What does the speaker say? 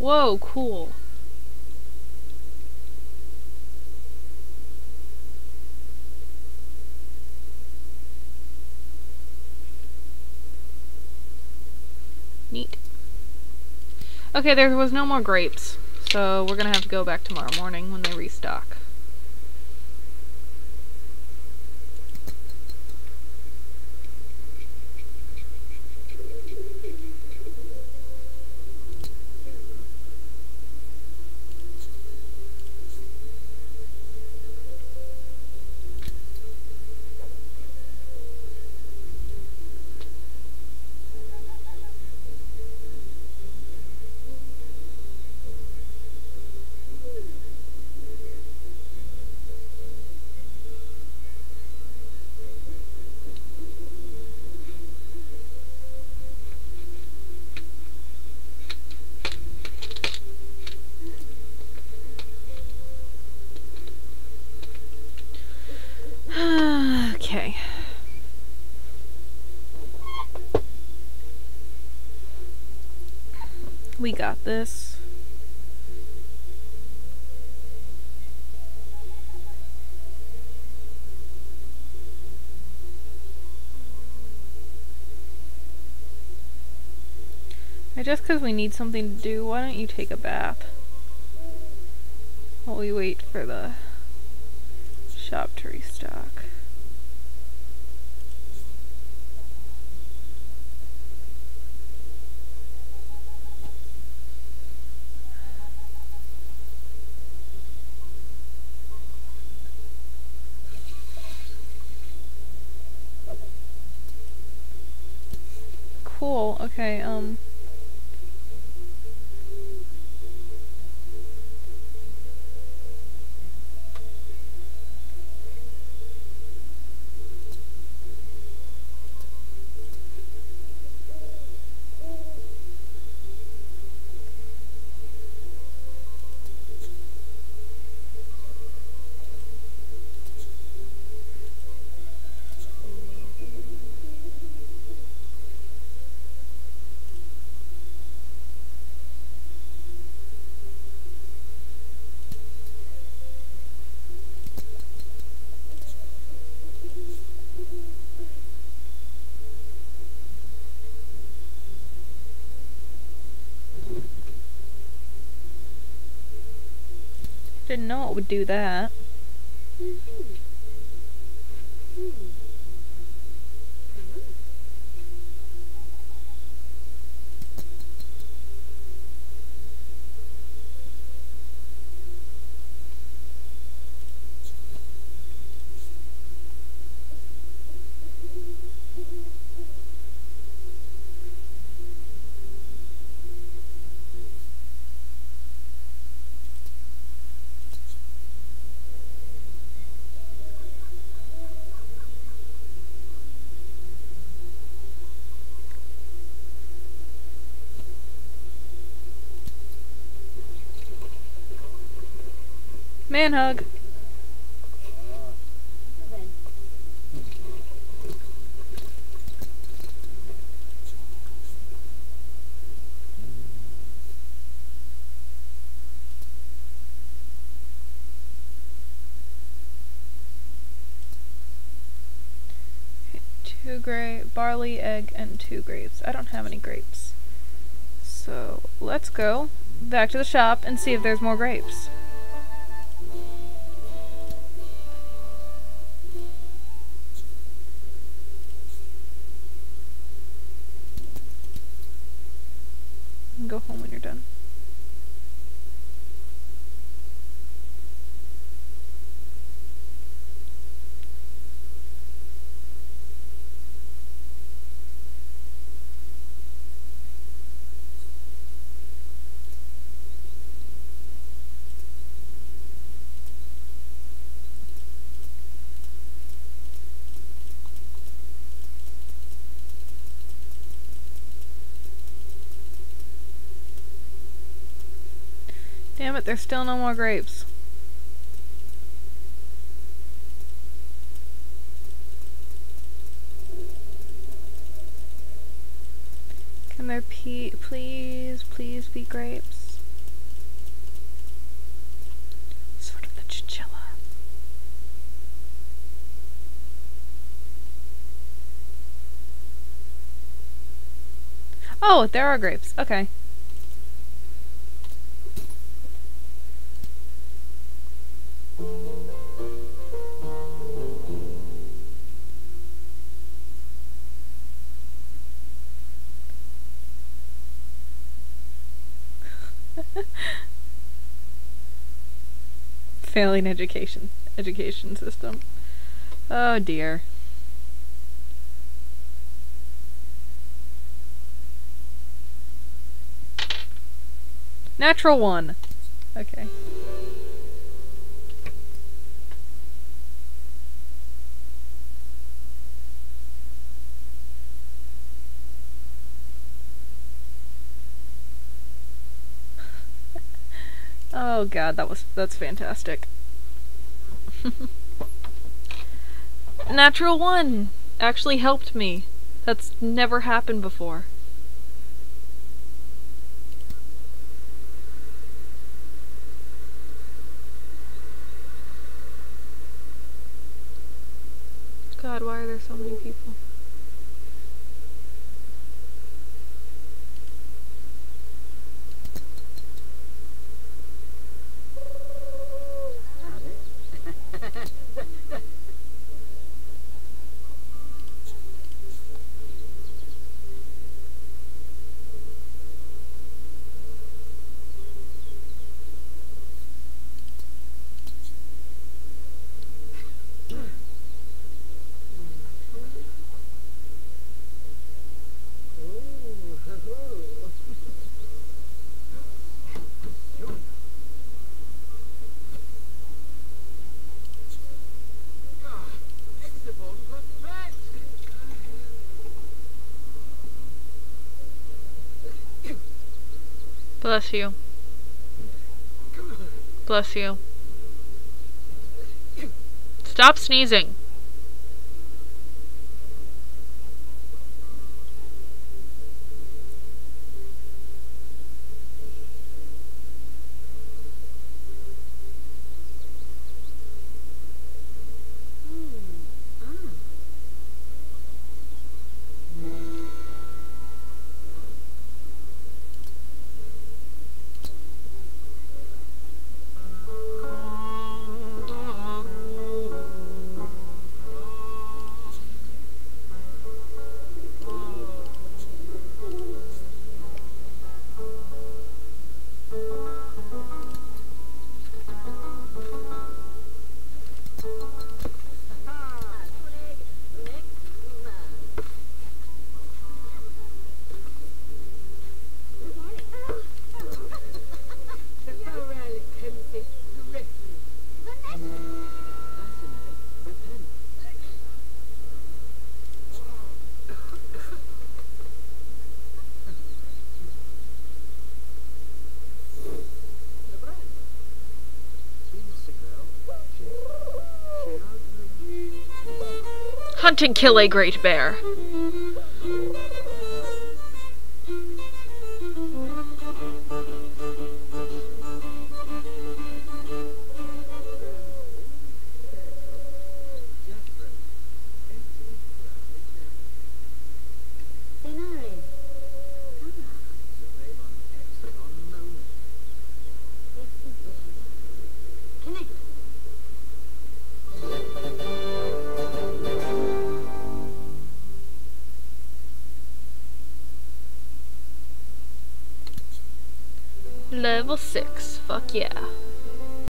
Whoa, cool. Neat. Okay, there was no more grapes, so we're gonna have to go back tomorrow morning when they restock. Okay. We got this. Just because we need something to do, why don't you take a bath while we wait for the shop to restock? Cool, okay, didn't know it would do that. Man hug. Barley, egg, and 2 grapes. I don't have any grapes. So let's go back to the shop and see if there's more grapes. Go home when you're done. Damn it, there's still no more grapes. Can there please be grapes? Oh, there are grapes. Okay. Failing education system. Oh dear. Natural 1. Okay. Oh god, that's fantastic. Natural 1 actually helped me. That's never happened before. God, why are there so many people? Bless you. Bless you. Stop sneezing. Hunt and kill a great bear. Level 6. Fuck yeah.